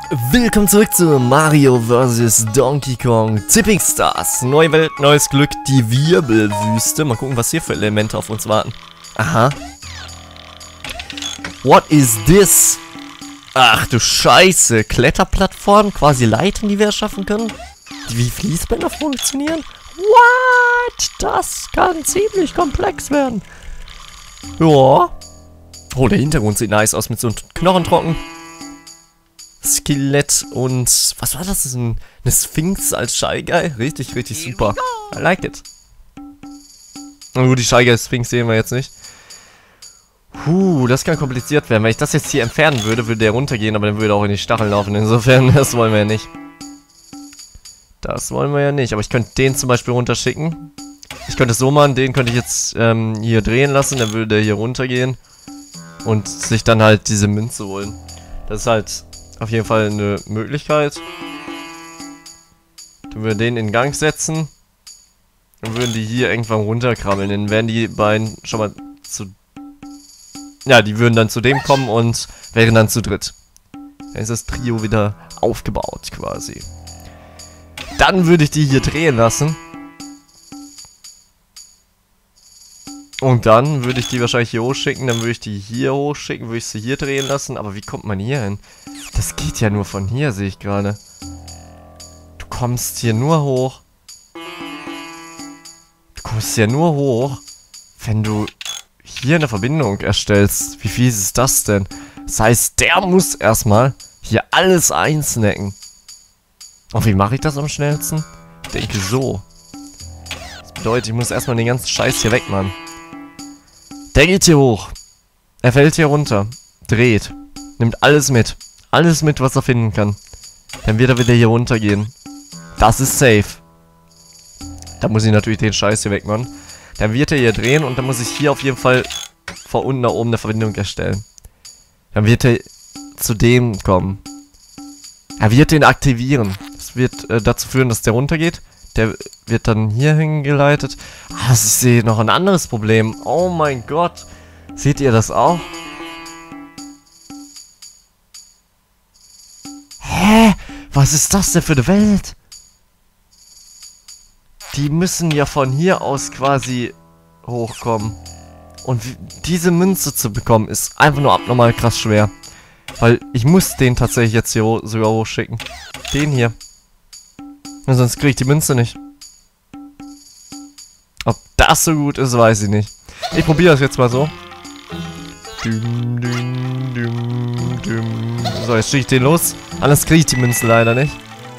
Willkommen zurück zu Mario vs. Donkey Kong Zipping Stars. Neue Welt, neues Glück, die Wirbelwüste. Mal gucken, was hier für Elemente auf uns warten. Aha. What is this? Ach du Scheiße. Kletterplattformen, quasi Leitern, die wir erschaffen können. Die wie Fließbänder funktionieren? What? Das kann ziemlich komplex werden. Ja. Oh, der Hintergrund sieht nice aus mit so einem Knochentrocken. Skelett und... Was war das? Eine Sphinx als Shy Guy? Richtig, richtig super. I like it. Na gut, die Shy Guy Sphinx sehen wir jetzt nicht. Das kann kompliziert werden. Wenn ich das jetzt hier entfernen würde, würde der runtergehen, aber dann würde er auch in die Stacheln laufen. Insofern, das wollen wir ja nicht. Das wollen wir ja nicht. Aber ich könnte den zum Beispiel runterschicken. Ich könnte es so machen, den könnte ich jetzt hier drehen lassen. Dann würde der hier runtergehen. Und sich dann halt diese Münze holen. Das ist halt auf jeden Fall eine Möglichkeit. Dann würden wir den in Gang setzen. Dann würden die hier irgendwann runterkrabbeln. Dann wären die beiden schon mal zu... Ja, die würden dann zu dem kommen und wären dann zu dritt. Dann ist das Trio wieder aufgebaut quasi. Dann würde ich die hier drehen lassen. Und dann würde ich die wahrscheinlich hier hochschicken. Dann würde ich die hier hochschicken. Würde ich sie hier drehen lassen. Aber wie kommt man hier hin? Das geht ja nur von hier, sehe ich gerade. Du kommst hier nur hoch. Du kommst hier nur hoch, wenn du hier eine Verbindung erstellst. Wie fies ist das denn? Das heißt, der muss erstmal hier alles einsnacken. Und wie mache ich das am schnellsten? Ich denke so. Das bedeutet, ich muss erstmal den ganzen Scheiß hier wegmachen. Der geht hier hoch. Er fällt hier runter. Dreht. Nimmt alles mit. Alles mit, was er finden kann. Dann wird er wieder hier runtergehen. Das ist safe. Da muss ich natürlich den Scheiß hier wegmachen. Dann wird er hier drehen und dann muss ich hier auf jeden Fall von unten nach oben eine Verbindung erstellen. Dann wird er zu dem kommen. Er wird den aktivieren. Das wird dazu führen, dass der runtergeht. Der wird dann hier hingeleitet. Ah, ich sehe noch ein anderes Problem. Oh mein Gott. Seht ihr das auch? Hä? Was ist das denn für eine Welt? Die müssen ja von hier aus quasi hochkommen. Und diese Münze zu bekommen, ist einfach nur abnormal krass schwer. Weil ich muss den tatsächlich jetzt hier sogar hochschicken. Den hier. Und sonst kriege ich die Münze nicht. Ob das so gut ist, weiß ich nicht. Ich probiere das jetzt mal so. So, jetzt schicke ich den los. Anders kriege ich die Münze leider nicht.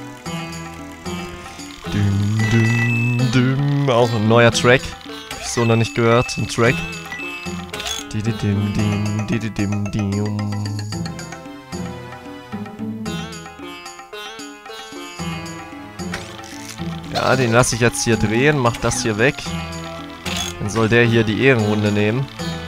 Auch ein neuer Track. Hab ich so noch nicht gehört. Ein Track. Ja, den lasse ich jetzt hier drehen. Mach das hier weg. Dann soll der hier die Ehrenrunde nehmen.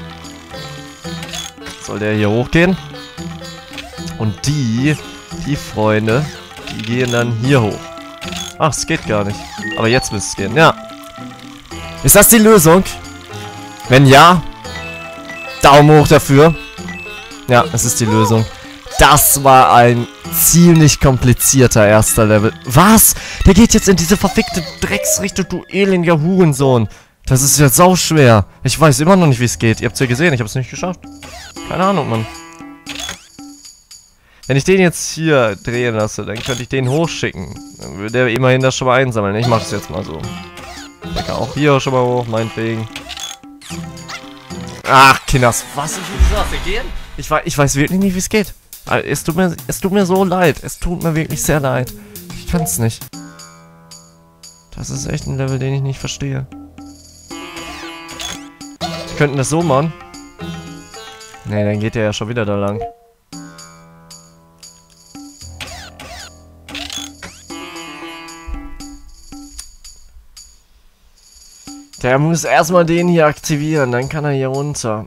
Soll der hier hochgehen. Und die Freunde, die gehen dann hier hoch. Ach, es geht gar nicht. Aber jetzt müsste es gehen, ja. Ist das die Lösung? Wenn ja, Daumen hoch dafür. Ja, es ist die Lösung. Das war ein ziemlich komplizierter erster Level. Was? Der geht jetzt in diese verfickte Drecksrichtung, du elender Hurensohn. Das ist ja sauschwer. Ich weiß immer noch nicht, wie es geht. Ihr habt es ja gesehen, ich habe es nicht geschafft. Keine Ahnung, Mann. Wenn ich den jetzt hier drehen lasse, dann könnte ich den hochschicken. Dann würde er immerhin das schon mal einsammeln. Ich mache das jetzt mal so. Der kann auch hier schon mal hoch, meinetwegen. Ach, Kinders. Was? Wie soll das gehen? Ich weiß wirklich nicht, wie es geht. Es tut mir so leid. Es tut mir wirklich sehr leid. Ich kann es nicht. Das ist echt ein Level, den ich nicht verstehe. Wir könnten das so machen. Ne, dann geht der ja schon wieder da lang. Der muss erstmal den hier aktivieren, dann kann er hier runter.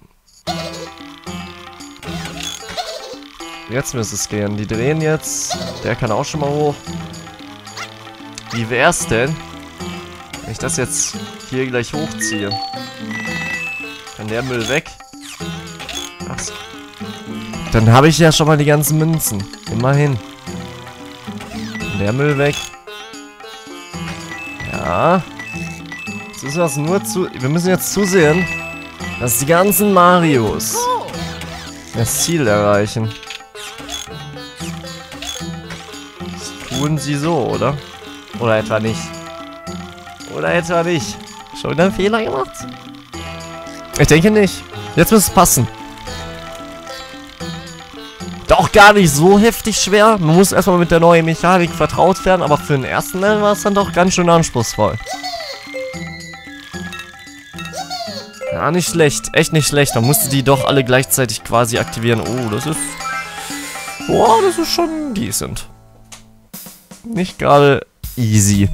Jetzt müsste es gehen. Die drehen jetzt. Der kann auch schon mal hoch. Wie wär's denn, wenn ich das jetzt hier gleich hochziehe? Kann der Müll weg? Ach so. Dann habe ich ja schon mal die ganzen Münzen. Immerhin. Der Müll weg. Ja. Jetzt müssen wir das nur wir müssen jetzt zusehen, dass die ganzen Marios das Ziel erreichen. Das tun sie so, oder? Oder etwa nicht? Oder etwa nicht? Schon wieder einen Fehler gemacht? Ich denke nicht. Jetzt muss es passen. Doch gar nicht so heftig schwer. Man muss erstmal mit der neuen Mechanik vertraut werden, aber für den ersten Mal war es dann doch ganz schön anspruchsvoll. Ja, nicht schlecht. Echt nicht schlecht. Man musste die doch alle gleichzeitig quasi aktivieren. Oh, das ist... Boah, das ist schon decent. Nicht gerade easy.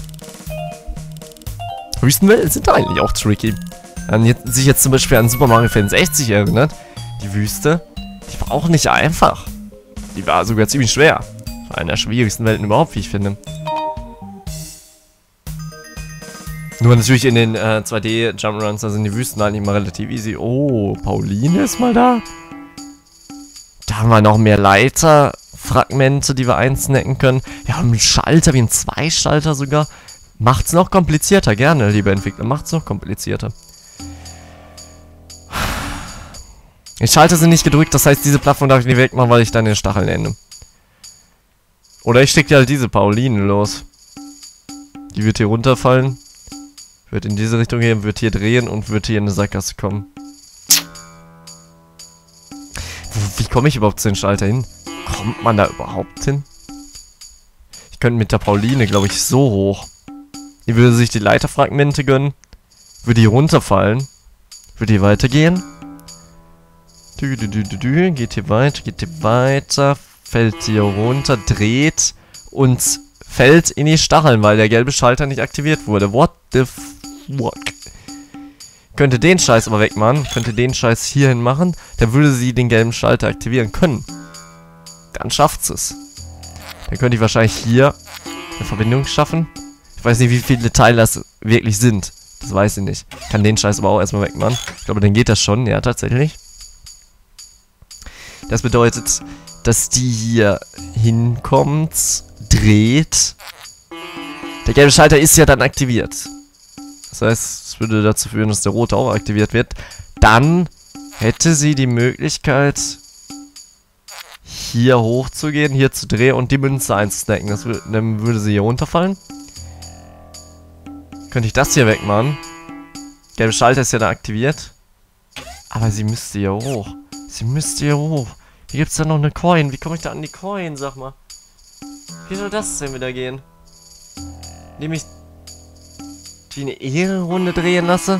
Wüstenwelten sind eigentlich auch tricky. Wenn sich jetzt zum Beispiel an Super Mario 64 erinnert, die Wüste, die war auch nicht einfach. Die war sogar ziemlich schwer. War eine der schwierigsten Welten überhaupt, wie ich finde. Nur natürlich in den 2D-Jump'n'Runs, da sind die Wüsten eigentlich immer relativ easy. Oh, Pauline ist mal da. Da haben wir noch mehr Leiterfragmente, die wir einsnacken können. Wir haben einen Schalter, wie ein Zwei-Schalter sogar. Macht's noch komplizierter, gerne, liebe Entwickler. Macht's noch komplizierter. Die Schalter sind nicht gedrückt, das heißt, diese Plattform darf ich nicht wegmachen, weil ich dann den Stacheln ende. Oder ich stecke halt diese Pauline los. Die wird hier runterfallen. Wird in diese Richtung gehen, wird hier drehen und wird hier in eine Sackgasse kommen. Wie komme ich überhaupt zu den Schalter hin? Kommt man da überhaupt hin? Ich könnte mit der Pauline, glaube ich, so hoch. Die würde sich die Leiterfragmente gönnen. Würde hier runterfallen. Würde hier weitergehen. Geht hier weiter. Fällt hier runter, dreht und fällt in die Stacheln, weil der gelbe Schalter nicht aktiviert wurde. What the fuck? Könnte den Scheiß aber wegmachen. Könnte den Scheiß hierhin machen. Dann würde sie den gelben Schalter aktivieren können. Dann schafft es. Dann könnte ich wahrscheinlich hier eine Verbindung schaffen. Ich weiß nicht, wie viele Teile das wirklich sind. Das weiß ich nicht. Ich kann den Scheiß aber auch erstmal wegmachen. Ich glaube, dann geht das schon. Ja, tatsächlich. Das bedeutet, dass die hier hinkommt, dreht. Der gelbe Schalter ist ja dann aktiviert. Das heißt, es würde dazu führen, dass der rote auch aktiviert wird. Dann hätte sie die Möglichkeit, hier hochzugehen, hier zu drehen und die Münze einzusnacken. Dann würde sie hier runterfallen. Könnte ich das hier wegmachen. Gelbe Schalter ist ja dann aktiviert. Aber sie müsste hier hoch. Sie müsste hier hoch. Hier gibt es ja noch eine Coin. Wie komme ich da an die Coin, sag mal? Wie soll das denn wieder gehen? Indem ich die eine Ehrenrunde drehen lasse?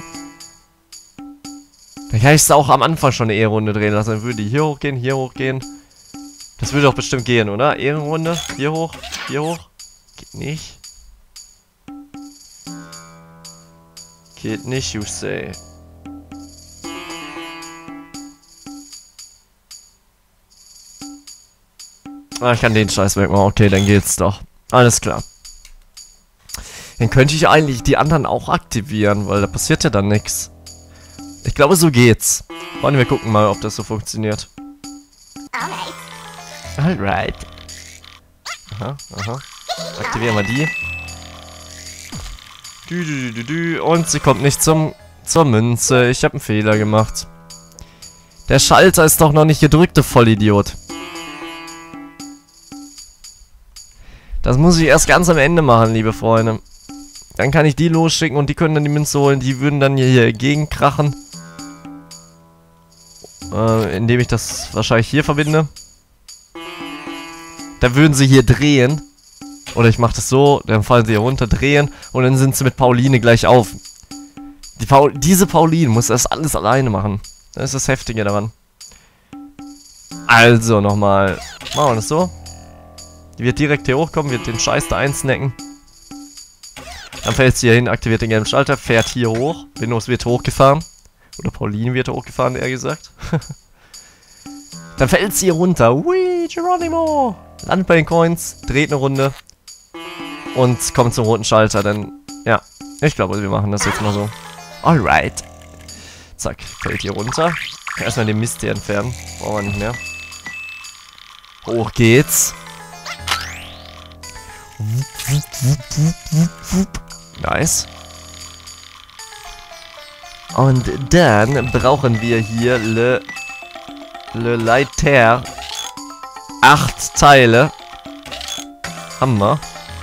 Dann kann ich es auch am Anfang schon eine Ehrenrunde drehen lassen. Dann würde die hier hochgehen, hier hochgehen. Das würde doch bestimmt gehen, oder? Ehrenrunde. Hier hoch, hier hoch. Geht nicht. Geht nicht, you say. Ah, ich kann den Scheiß wegmachen. Okay, dann geht's doch. Alles klar. Dann könnte ich eigentlich die anderen auch aktivieren, weil da passiert ja dann nichts. Ich glaube, so geht's. Wollen wir gucken mal, ob das so funktioniert. Alright. Aha, aha. Aktivieren wir die. Und sie kommt nicht zur Münze. Ich habe einen Fehler gemacht. Der Schalter ist doch noch nicht gedrückt, du Vollidiot. Das muss ich erst ganz am Ende machen, liebe Freunde. Dann kann ich die losschicken und die können dann die Münze holen. Die würden dann hier gegenkrachen. Indem ich das wahrscheinlich hier verbinde. Dann würden sie hier drehen. Oder ich mache das so, dann fallen sie hier runter, drehen. Und dann sind sie mit Pauline gleich auf. Diese Pauline muss das alles alleine machen. Das ist das Heftige daran. Also nochmal. Machen wir das so. Die wird direkt hier hochkommen, wird den Scheiß da einsnacken. Dann fällt sie hier hin, aktiviert den gelben Schalter, fährt hier hoch. Venus wird hochgefahren. Oder Pauline wird hochgefahren, eher gesagt. Dann fällt sie hier runter. Whee, Geronimo! Landet bei den Coins, dreht eine Runde. Und kommt zum roten Schalter, dann... Ja, ich glaube, wir machen das jetzt mal so. Alright. Zack, fällt hier runter. Erstmal den Mist hier entfernen. Brauchen wir nicht mehr. Hoch geht's. Nice. Und dann brauchen wir hier Le Leiter. 8 Teile. Hammer.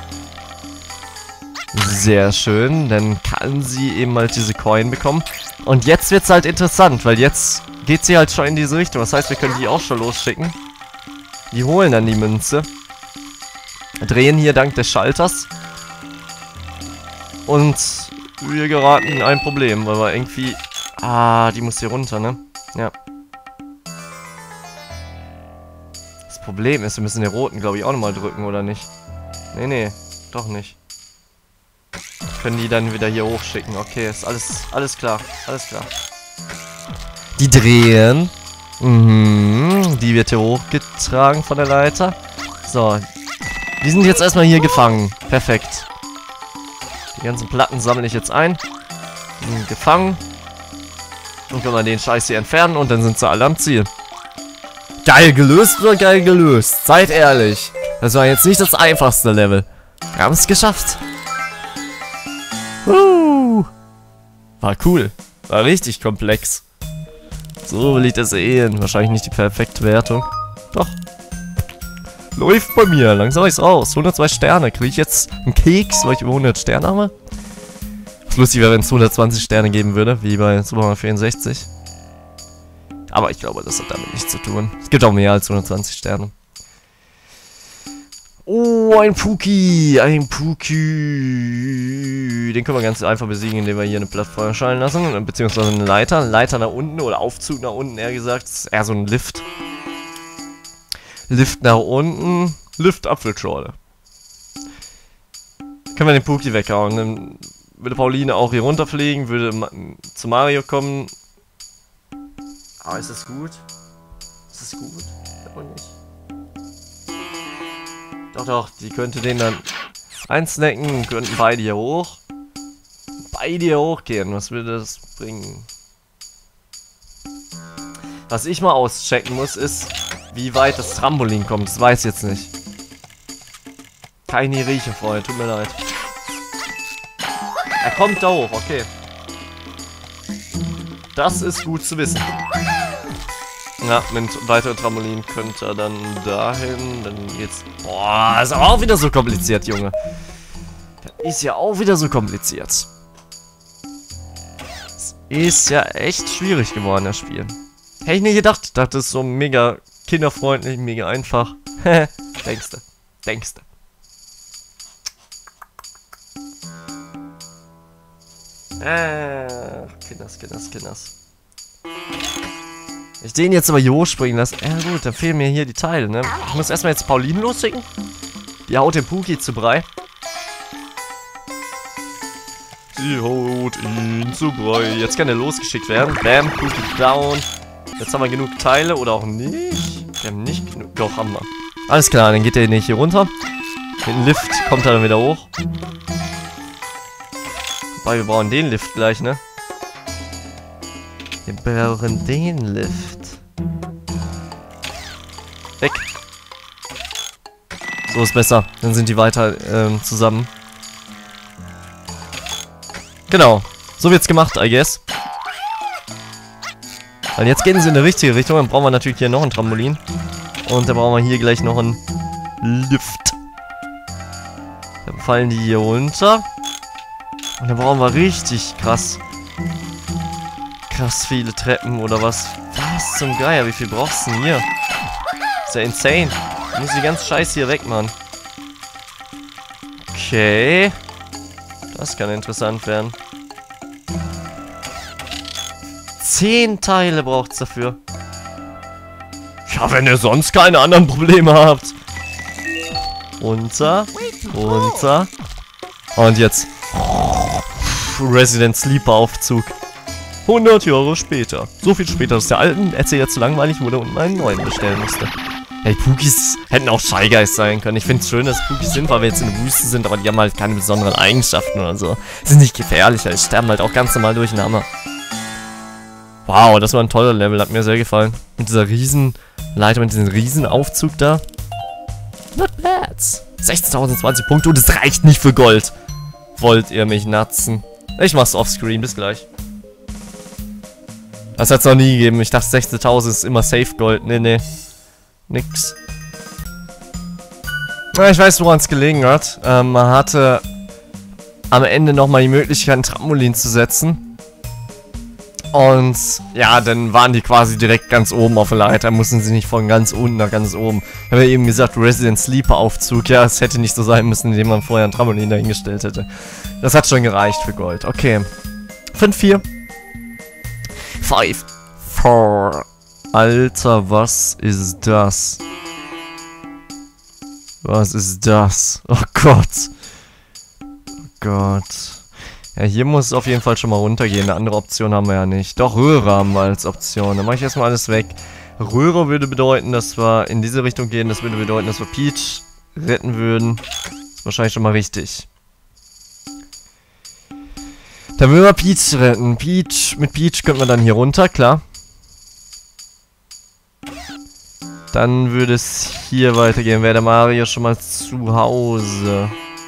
Sehr schön. Dann kann sie eben halt diese Coin bekommen. Und jetzt wird's halt interessant, weil jetzt geht sie halt schon in diese Richtung. Das heißt, wir können die auch schon losschicken. Die holen dann die Münze. Drehen hier dank des Schalters. Und wir geraten in ein Problem, weil wir irgendwie... Ah, die muss hier runter, ne? Ja. Das Problem ist, wir müssen den roten, glaube ich, auch nochmal drücken, oder nicht? Nee, nee, doch nicht. Können die dann wieder hier hochschicken. Okay, ist alles klar. Alles klar. Die drehen. Die wird hier hochgetragen von der Leiter. So. Die sind jetzt erstmal hier gefangen. Perfekt. Die ganzen Platten sammle ich jetzt ein. Die sind gefangen. Und können wir den Scheiß hier entfernen und dann sind sie alle am Ziel. Geil gelöst oder geil gelöst? Seid ehrlich. Das war jetzt nicht das einfachste Level. Wir haben es geschafft. War cool. War richtig komplex. So will ich das sehen. Wahrscheinlich nicht die perfekte Wertung. Doch. Läuft bei mir. Langsam ist raus. 102 Sterne. Kriege ich jetzt einen Keks, weil ich über 100 Sterne habe? Was lustig wäre, wenn es 120 Sterne geben würde, wie bei Super Mario 64. Aber ich glaube, das hat damit nichts zu tun. Es gibt auch mehr als 120 Sterne. Oh, ein Puki. Ein Puki. Den können wir ganz einfach besiegen, indem wir hier eine Plattform erscheinen lassen. Beziehungsweise eine Leiter. Leiter nach unten oder Aufzug nach unten, eher gesagt. Das ist eher so ein Lift. Lift nach unten. Lift Apfelschorle. Können wir den Puki weghauen. Dann würde Pauline auch hier runterfliegen. Würde zu Mario kommen. Aber ist das gut? Ist das gut? Oder nicht? Doch, doch, die könnte den dann einsnacken, könnten beide hier hoch. Beide hier hochgehen, was würde das bringen? Was ich mal auschecken muss, ist, wie weit das Trampolin kommt. Das weiß ich jetzt nicht. Kann ich nicht riechen, Freunde, tut mir leid. Er kommt da hoch, okay. Das ist gut zu wissen. Ja, mit weiteren Trampolin könnte er dann dahin, dann geht's... Boah, ist aber auch wieder so kompliziert, Junge. Das ist ja auch wieder so kompliziert. Es ist ja echt schwierig geworden, das Spiel. Hätte ich nicht gedacht. Ich dachte, das ist so mega kinderfreundlich, mega einfach. Denkste. Denkste. Kinders. Ich den jetzt aber hier hochspringen lasse. Ja gut, dann fehlen mir hier die Teile, ne? Ich muss erstmal jetzt Pauline losschicken. Die haut den Puki zu Brei. Sie haut ihn zu Brei. Jetzt kann er losgeschickt werden. Bam, Puki down. Jetzt haben wir genug Teile oder auch nicht. Wir haben nicht genug. Doch, haben wir. Alles klar, dann geht der nicht hier runter. Mit dem Lift kommt er dann wieder hoch. Wobei, wir brauchen den Lift gleich, ne? Wir brauchen den Lift. Weg. So ist besser. Dann sind die weiter zusammen. Genau. So wird's gemacht, I guess. Weil jetzt gehen sie in die richtige Richtung. Dann brauchen wir natürlich hier noch ein Trampolin. Und dann brauchen wir hier gleich noch einen Lift. Dann fallen die hier runter. Und dann brauchen wir richtig krass viele Treppen oder was? Was zum Geier? Wie viel brauchst du denn hier? Ist ja insane. Ich muss die ganze Scheiße hier wegmachen. Okay. Das kann interessant werden. 10 Teile braucht's dafür. Ja, wenn ihr sonst keine anderen Probleme habt. Runter. Runter. Und jetzt. Resident Sleeper Aufzug. 100 Jahre später. So viel später, dass der alten Erzähler zu langweilig wurde und einen neuen bestellen musste. Hey, Pukis hätten auch Shy Guys sein können. Ich finde es schön, dass Pukis sind, weil wir jetzt in der Wüste sind, aber die haben halt keine besonderen Eigenschaften oder so. Sind nicht gefährlich, halt sterben halt auch ganz normal durch den Hammer. Wow, das war ein toller Level, hat mir sehr gefallen. Mit dieser Riesenleiter, mit diesem Riesenaufzug da. Not bad. 16.020 Punkte und es reicht nicht für Gold. Wollt ihr mich natzen? Ich mach's offscreen, bis gleich. Das hat's noch nie gegeben. Ich dachte 16.000 ist immer safe Gold. Nee. Nix. Na, ich weiß, woran es gelegen hat. Man hatte am Ende nochmal die Möglichkeit, ein Trampolin zu setzen. Und ja, dann waren die quasi direkt ganz oben auf der Leiter. Mussten sie nicht von ganz unten nach ganz oben. Ich habe ja eben gesagt, Resident Sleeper Aufzug. Ja, es hätte nicht so sein müssen, indem man vorher ein Trampolin dahingestellt hätte. Das hat schon gereicht für Gold. Okay. 5-4. 5-4. Alter, was ist das? Was ist das? Oh Gott. Oh Gott. Ja, hier muss es auf jeden Fall schon mal runtergehen. Eine andere Option haben wir ja nicht. Doch, Röhre haben wir als Option. Dann mache ich erstmal alles weg. Röhre würde bedeuten, dass wir in diese Richtung gehen. Das würde bedeuten, dass wir Peach retten würden. Ist wahrscheinlich schon mal richtig. Dann würden wir Peach retten. Mit Peach könnten wir dann hier runter, klar. Dann würde es hier weitergehen. Wäre der Mario schon mal zu Hause.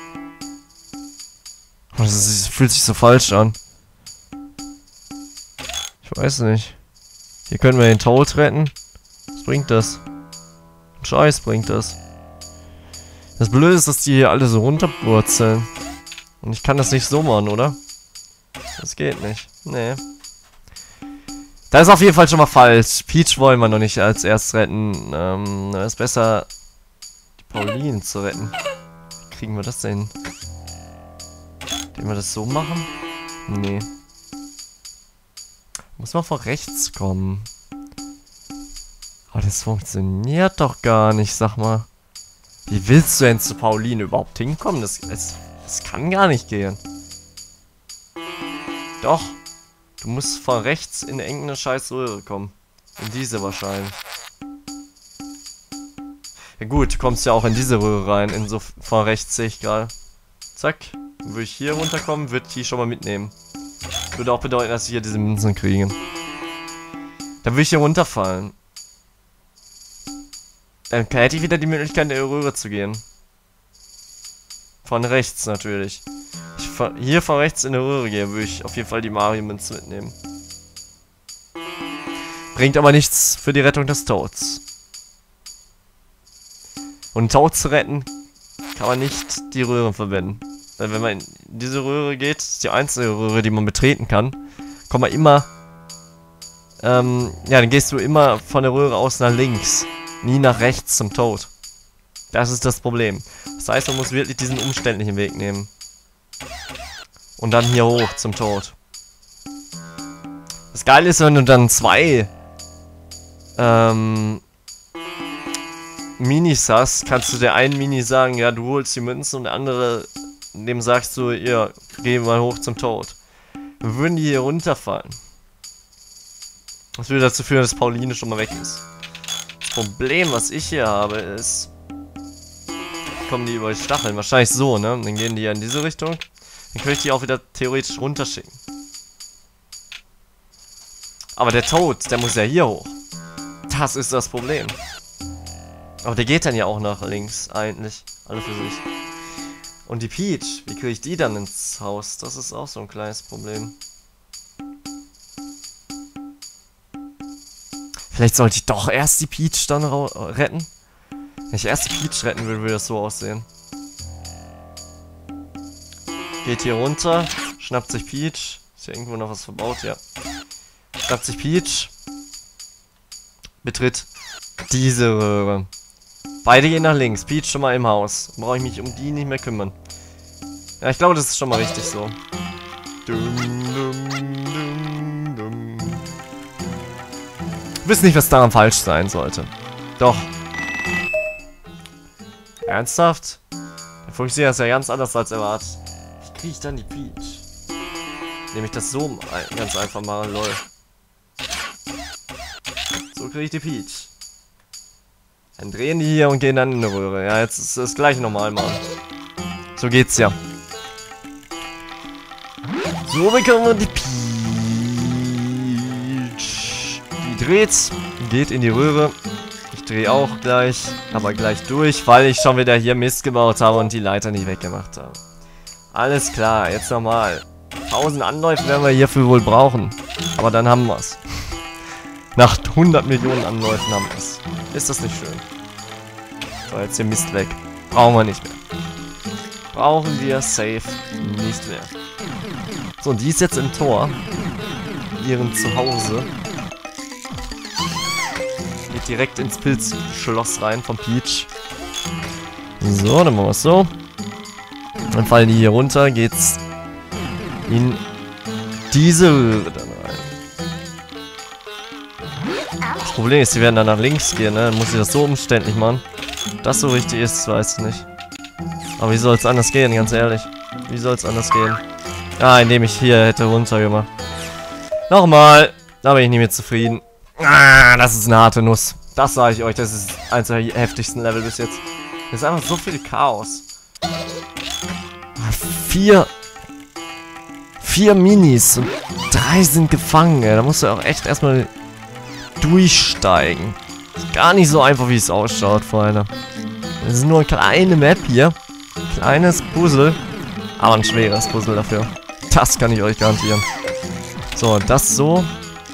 Oh, das fühlt sich so falsch an. Ich weiß nicht. Hier können wir den Toad retten. Was bringt das? Scheiß bringt das. Das Blöde ist, dass die hier alle so runterwurzeln. Und ich kann das nicht so machen, oder? Das geht nicht. Nee. Da ist auf jeden Fall schon mal falsch. Peach wollen wir noch nicht als erst retten. Da ist besser, die Pauline zu retten. Wie kriegen wir das denn? Indem wir das so machen? Nee. Muss man von rechts kommen. Aber das funktioniert doch gar nicht, sag mal. Wie willst du denn zu Pauline überhaupt hinkommen? Das kann gar nicht gehen. Doch. Du musst von rechts in irgendeine scheiß Röhre kommen. In diese wahrscheinlich. Ja gut, du kommst ja auch in diese Röhre rein. In so von rechts sehe ich gerade. Zack. Würde ich hier runterkommen, würde ich die schon mal mitnehmen. Würde auch bedeuten, dass ich hier diese Münzen kriege. Dann würde ich hier runterfallen. Dann hätte ich wieder die Möglichkeit, in die Röhre zu gehen. Von rechts natürlich. Hier von rechts in die Röhre gehen, würde ich auf jeden Fall die Mario-Münze mitnehmen. Bringt aber nichts für die Rettung des Toads. Und einen Toad zu retten, kann man nicht die Röhren verwenden. Weil wenn man in diese Röhre geht, ist die einzige Röhre, die man betreten kann, kommt man immer, ja, dann gehst du immer von der Röhre aus nach links, nie nach rechts zum Toad. Das ist das Problem. Das heißt, man muss wirklich diesen umständlichen Weg nehmen. Und dann hier hoch zum Toad. Das Geile ist, wenn du dann zwei Minis hast, kannst du der einen Mini sagen, ja, du holst die Münzen und der andere, dem sagst du, ja, geh mal hoch zum Toad. Dann würden die hier runterfallen. Das würde dazu führen, dass Pauline schon mal weg ist. Das Problem, was ich hier habe, ist, kommen die über die Stacheln. Wahrscheinlich so, ne? Dann gehen die ja in diese Richtung. Dann könnte ich die auch wieder theoretisch runterschicken. Aber der Toad, der muss ja hier hoch. Das ist das Problem. Aber der geht dann ja auch nach links, eigentlich. Alle für sich. Und die Peach, wie kriege ich die dann ins Haus? Das ist auch so ein kleines Problem. Vielleicht sollte ich doch erst die Peach dann retten. Wenn ich erst die Peach retten will, würde das so aussehen. Geht hier runter, schnappt sich Peach. Ist hier irgendwo noch was verbaut? Ja. Schnappt sich Peach. Betritt diese Röhre. Beide gehen nach links. Peach schon mal im Haus. Brauche ich mich um die nicht mehr kümmern. Ja, ich glaube, das ist schon mal richtig so. Ich weiß nicht, was daran falsch sein sollte. Doch. Ernsthaft? Der funktioniert das ja ganz anders als erwartet. Wie kriege ich dann die Peach? Indem ich das so ganz einfach mache, lol. So kriege ich die Peach. Dann drehen die hier und gehen dann in eine Röhre. Ja, jetzt ist das gleich normal machen. So geht's ja. So bekommen wir die Peach. Die dreht, geht in die Röhre. Ich drehe auch gleich, aber gleich durch, weil ich schon wieder hier Mist gebaut habe und die Leiter nicht weggemacht habe. Alles klar, jetzt nochmal. 1000 Anläufe werden wir hierfür wohl brauchen. Aber dann haben wir es. Nach 100 Millionen Anläufen haben wir es. Ist das nicht schön? So, jetzt hier Mist weg. Brauchen wir nicht mehr. Brauchen wir safe nicht mehr. So, und die ist jetzt im Tor. In ihrem Zuhause. Geht direkt ins Pilzschloss rein vom Peach. So, dann machen wir es so. Dann fallen die hier runter, geht's in diese Röhre dann rein. Das Problem ist, die werden dann nach links gehen, ne? Dann muss ich das so umständlich machen. Das so richtig ist, weiß ich nicht. Aber wie soll es anders gehen, ganz ehrlich? Wie soll es anders gehen? Ah, indem ich hier hätte runter gemacht. Nochmal. Da bin ich nicht mehr zufrieden. Ah, das ist eine harte Nuss. Das sage ich euch, das ist eins der heftigsten Level bis jetzt. Das ist einfach so viel Chaos. 4 Minis und 3 sind gefangen, ey. Da musst du auch echt erstmal durchsteigen. Ist gar nicht so einfach, wie es ausschaut, Freunde. Das ist nur eine kleine Map hier. Kleines Puzzle. Aber ein schweres Puzzle dafür. Das kann ich euch garantieren. So, das so.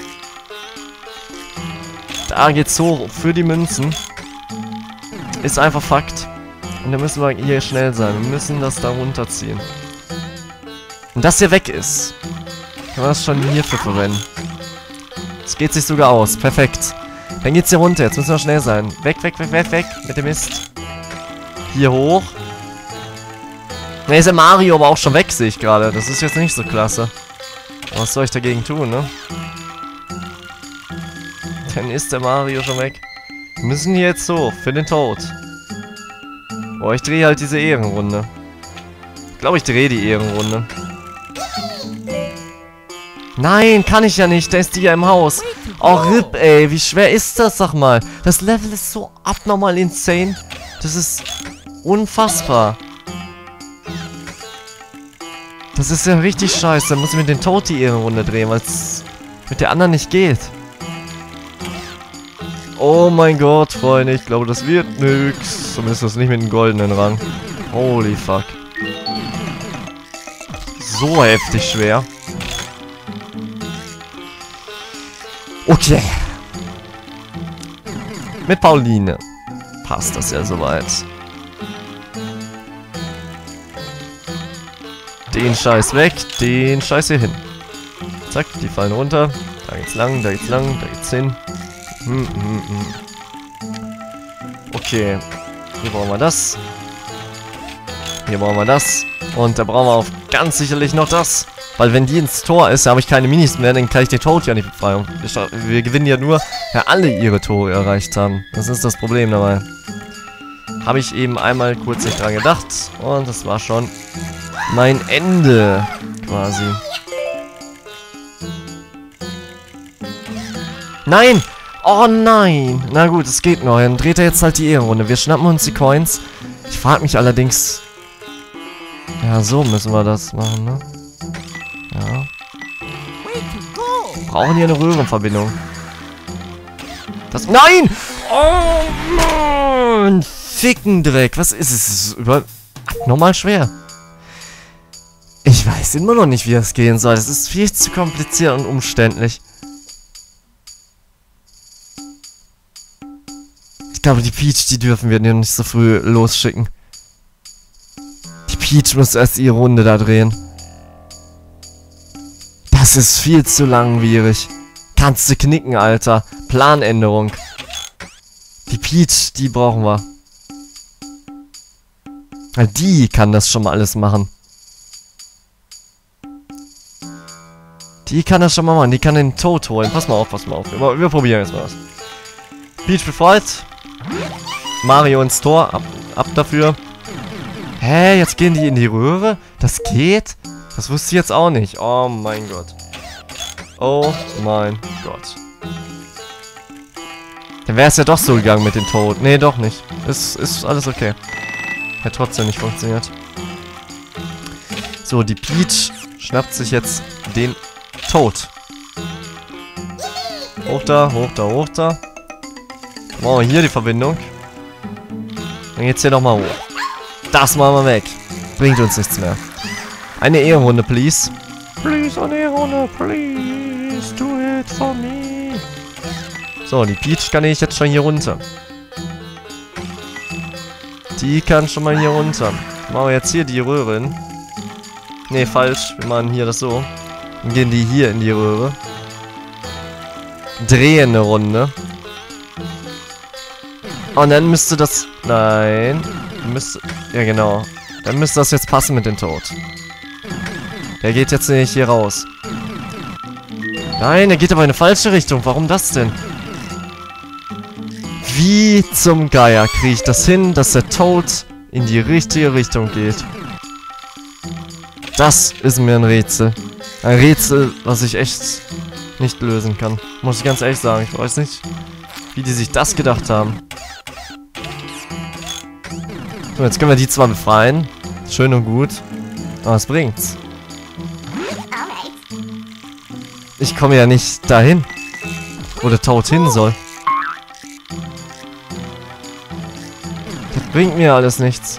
Da geht's hoch für die Münzen. Ist einfach Fakt. Und da müssen wir hier schnell sein. Wir müssen das da runterziehen. Und das hier weg ist, können wir das schon hierfür verwenden. Das geht sich sogar aus. Perfekt. Dann geht's hier runter. Jetzt müssen wir schnell sein. Weg, weg, weg, weg, weg. Mit dem Mist. Hier hoch. Ne, ist der Mario aber auch schon weg, sehe ich gerade. Das ist jetzt nicht so klasse. Was soll ich dagegen tun, ne? Dann ist der Mario schon weg. Wir müssen hier jetzt hoch. Für den Tod. Boah, ich drehe halt diese Ehrenrunde. Ich glaube, ich drehe die Ehrenrunde. Nein, kann ich ja nicht. Da ist die ja im Haus. Oh, RIP, ey. Wie schwer ist das, sag mal? Das Level ist so abnormal insane. Das ist unfassbar. Das ist ja richtig scheiße. Da muss ich mit den Toad die Ehrenrunde drehen, weil es mit der anderen nicht geht. Oh mein Gott, Freunde. Ich glaube, das wird nix. Zumindest das nicht mit dem goldenen Rang. Holy fuck. So heftig schwer. Okay. Mit Pauline passt das ja soweit. Den Scheiß weg, den Scheiß hier hin. Zack, die fallen runter. Da geht's lang, da geht's lang, da geht's hin. Okay. Hier brauchen wir das. Hier brauchen wir das. Und da brauchen wir auch ganz sicherlich noch das. Weil wenn die ins Tor ist, habe ich keine Minis mehr, dann kann ich den Toad ja nicht befreien. Wir gewinnen ja nur, wenn alle ihre Tore erreicht haben. Das ist das Problem dabei. Habe ich eben einmal kurz nicht dran gedacht. Und das war schon mein Ende, quasi. Nein! Oh nein! Na gut, es geht noch. Dann dreht er jetzt halt die Ehrenrunde. Wir schnappen uns die Coins. Ich frage mich allerdings... Ja, so müssen wir das machen, ne? Ja. Brauchen hier eine Röhrenverbindung. Das... Nein! Oh Mann! Fickendreck. Was ist es? Es ist abnormal schwer. Ich weiß immer noch nicht, wie das gehen soll. Das ist viel zu kompliziert und umständlich. Ich glaube, die Peach, die dürfen wir nicht so früh losschicken. Die Peach muss erst ihre Runde da drehen. Das ist viel zu langwierig. Kannst du knicken, Alter. Planänderung. Die Peach, die brauchen wir. Weil die kann das schon mal alles machen. Die kann das schon mal machen. Die kann den Toad holen. Pass mal auf, pass mal auf. Wir probieren jetzt mal was. Peach befreit. Mario ins Tor. Ab dafür. Hä, jetzt gehen die in die Röhre? Das geht? Das wusste ich jetzt auch nicht. Oh mein Gott. Oh mein Gott. Dann wäre es ja doch so gegangen mit dem Toad. Nee, doch nicht. Ist alles okay. Hat trotzdem nicht funktioniert. So, die Peach schnappt sich jetzt den Toad. Hoch da, hoch da, hoch da. Machen wir hier die Verbindung. Dann geht's hier nochmal hoch. Das machen wir weg. Bringt uns nichts mehr. Eine Ehrenrunde, please. Please, eine Ehrenrunde, please. Do it for me. So, die Peach kann ich jetzt schon hier runter. Die kann schon mal hier runter. Machen wir jetzt hier die Röhre hin. Ne, falsch. Wir machen hier das so. Dann gehen die hier in die Röhre. Drehen eine Runde. Und dann müsste das... Nein. Müsste... Ja, genau. Dann müsste das jetzt passen mit dem Tod. Der geht jetzt nicht hier raus. Nein, der geht aber in eine falsche Richtung. Warum das denn? Wie zum Geier kriege ich das hin, dass der Toad in die richtige Richtung geht? Das ist mir ein Rätsel. Ein Rätsel, was ich echt nicht lösen kann. Muss ich ganz ehrlich sagen. Ich weiß nicht, wie die sich das gedacht haben. So, jetzt können wir die zwar befreien. Schön und gut. Aber was bringt's? Ich komme ja nicht dahin, wo der Toad hin soll. Das bringt mir alles nichts.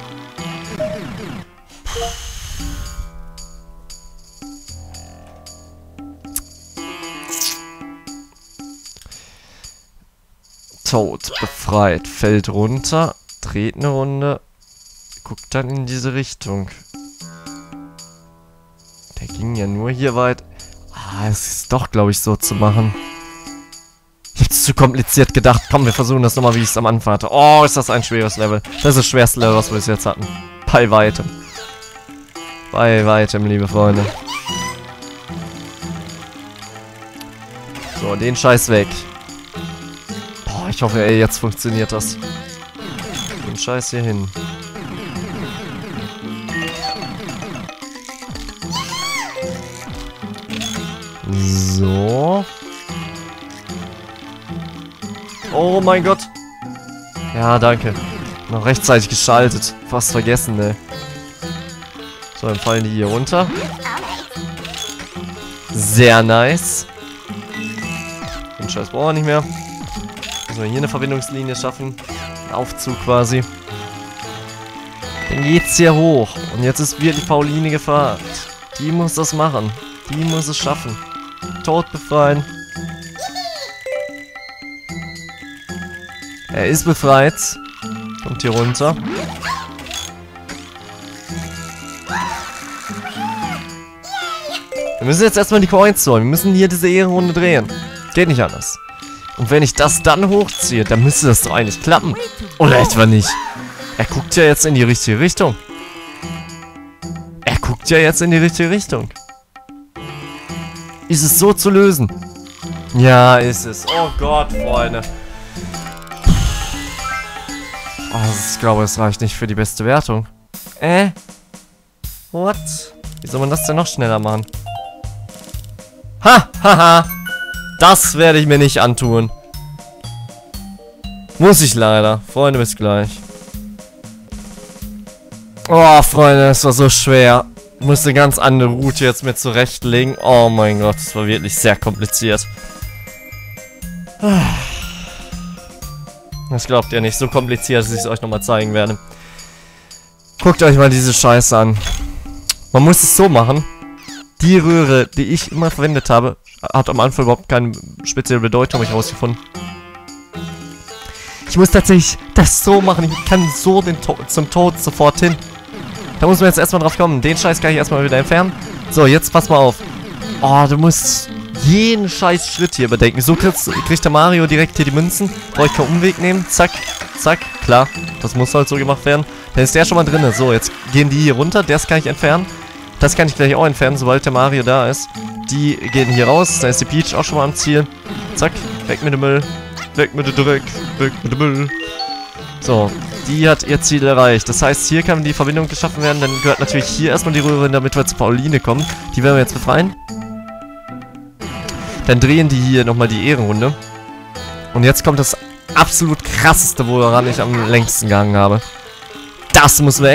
Toad befreit, fällt runter, dreht eine Runde, guckt dann in diese Richtung. Der ging ja nur hier weit. Ah, es ist doch, glaube ich, so zu machen. Ich hab's zu kompliziert gedacht. Komm, wir versuchen das nochmal, wie ich es am Anfang hatte. Oh, ist das ein schweres Level. Das ist das schwerste Level, was wir bis jetzt hatten. Bei weitem. Bei weitem, liebe Freunde. So, den Scheiß weg. Boah, ich hoffe, ey, jetzt funktioniert das. Den Scheiß hier hin. So. Oh mein Gott. Ja, danke. Noch rechtzeitig geschaltet. Fast vergessen, ey. So, dann fallen die hier runter. Sehr nice. Den Scheiß brauchen wir nicht mehr. Müssen wir hier eine Verbindungslinie schaffen. Ein Aufzug quasi. Dann geht's hier hoch. Und jetzt ist wirklich Pauline gefragt. Die muss das machen. Die muss es schaffen. Tod befreien. Er ist befreit. Kommt hier runter. Wir müssen jetzt erstmal die Coins holen. Wir müssen hier diese Ehrenrunde drehen. Geht nicht anders. Und wenn ich das dann hochziehe, dann müsste das doch eigentlich klappen. Oder etwa nicht. Er guckt ja jetzt in die richtige Richtung. Er guckt ja jetzt in die richtige Richtung. Ist es so zu lösen? Ja, ist es. Oh Gott, Freunde. Oh, ich glaube, es reicht nicht für die beste Wertung. What? Wie soll man das denn noch schneller machen? Ha, haha. Das werde ich mir nicht antun. Muss ich leider. Freunde, bis gleich. Oh, Freunde, es war so schwer. Ich musste eine ganz andere Route jetzt mir zurechtlegen. Oh mein Gott, das war wirklich sehr kompliziert. Das glaubt ihr nicht. So kompliziert, dass ich es euch nochmal zeigen werde. Guckt euch mal diese Scheiße an. Man muss es so machen. Die Röhre, die ich immer verwendet habe, hat am Anfang überhaupt keine spezielle Bedeutung, habe ich rausgefunden. Ich muss tatsächlich das so machen. Ich kann so zum Tod sofort hin. Da muss man jetzt erstmal drauf kommen. Den Scheiß kann ich erstmal wieder entfernen. So, jetzt pass mal auf. Oh, du musst jeden scheiß Schritt hier bedenken. So kriegt der Mario direkt hier die Münzen. Brauche ich keinen Umweg nehmen. Zack, zack, klar. Das muss halt so gemacht werden. Dann ist der schon mal drin. So, jetzt gehen die hier runter. Das kann ich entfernen. Das kann ich gleich auch entfernen, sobald der Mario da ist. Die gehen hier raus. Da ist die Peach auch schon mal am Ziel. Zack, weg mit dem Müll. Weg mit dem Dreck. Weg mit dem Müll. So, die hat ihr Ziel erreicht. Das heißt, hier kann die Verbindung geschaffen werden. Dann gehört natürlich hier erstmal die Röhre hin, damit wir zu Pauline kommen. Die werden wir jetzt befreien. Dann drehen die hier nochmal die Ehrenrunde. Und jetzt kommt das absolut krasseste, woran ich am längsten gegangen habe. Das muss weg.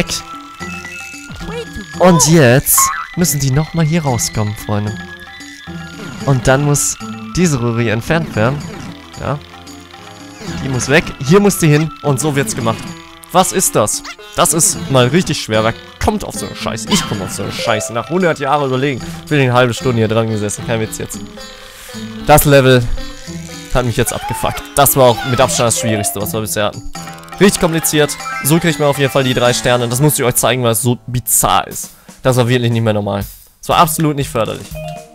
Und jetzt müssen die nochmal hier rauskommen, Freunde. Und dann muss diese Röhre hier entfernt werden. Ja. Die muss weg. Hier muss die hin. Und so wird's gemacht. Was ist das? Das ist mal richtig schwer. Wer kommt auf so eine Scheiße? Ich komme auf so eine Scheiße. Nach 100 Jahren überlegen. Ich bin eine halbe Stunde hier dran gesessen. Kein Witz jetzt. Das Level hat mich jetzt abgefuckt. Das war auch mit Abstand das Schwierigste, was wir bisher hatten. Richtig kompliziert. So kriegt man auf jeden Fall die 3 Sterne. Das muss ich euch zeigen, weil es so bizarr ist. Das war wirklich nicht mehr normal. Das war absolut nicht förderlich.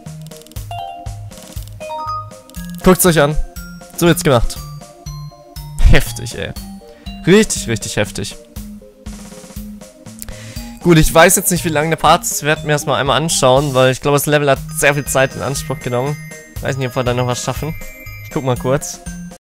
Guckt's euch an. So wird's gemacht. Heftig, ey. Richtig, richtig heftig. Gut, ich weiß jetzt nicht, wie lange der Part ist. Ich werde mir das mal einmal anschauen, weil ich glaube, das Level hat sehr viel Zeit in Anspruch genommen. Ich weiß nicht, ob wir da noch was schaffen. Ich guck mal kurz.